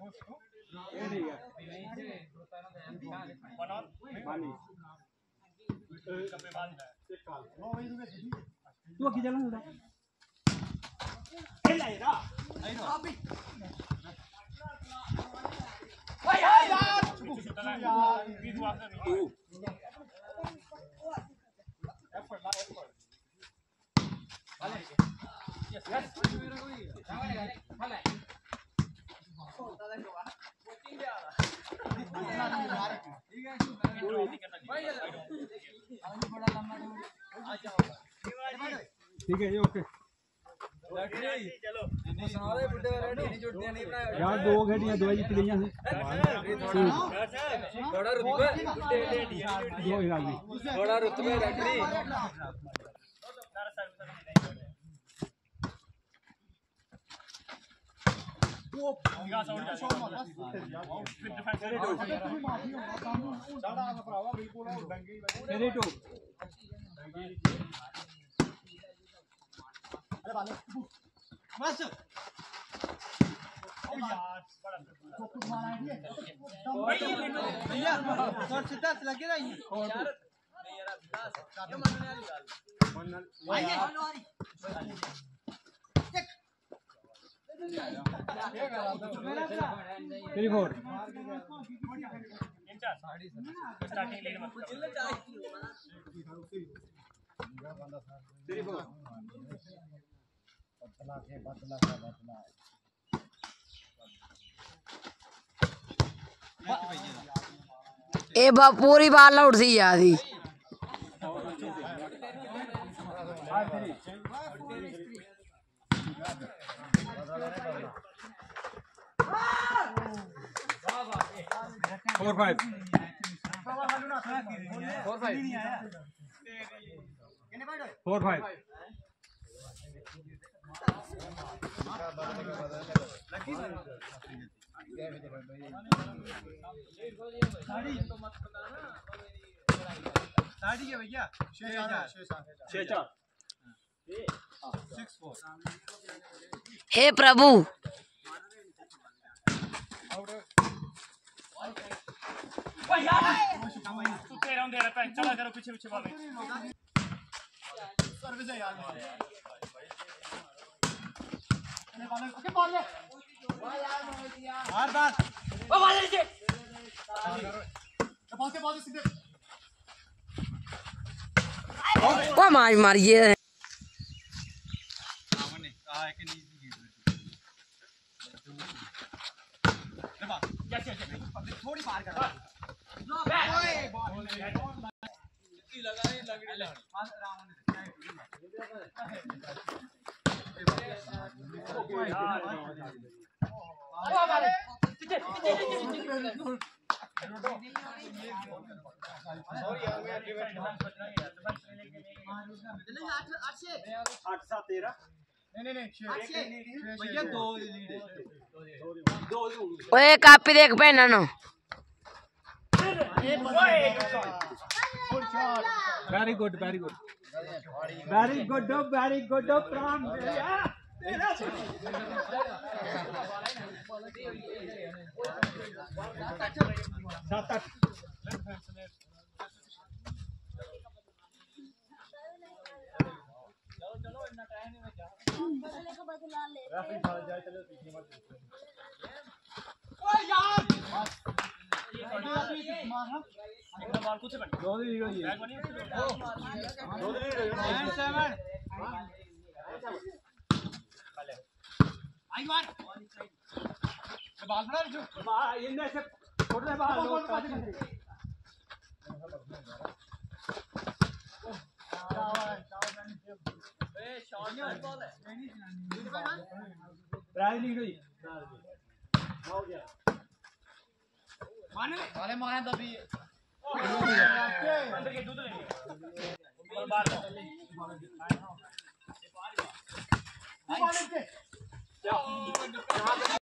तू की चला ठीक है जी ओके यार दो घड़ियां दवाई जीत गई थोड़ा रुतबे रखनी बस भैया और सीधा लगे ना तेरी फोर स्टार्टिंग लीड मत तेरी फोर बदला ए बा पूरी बाल उठ सी यादी 4-5 भैया 6-4 हे प्रभु चला करो पीछे पीछे भागे सर्विस है यार ओके बॉल ले बार बार ओ बॉल नीचे बॉल सीधे ओ मारिए सामने कहा है कि नहीं थोड़ी पार कर ओए कापी देख पहना नो वेरी गुड प्राण मारे दबी अंदर के दूध लेंगे बाहर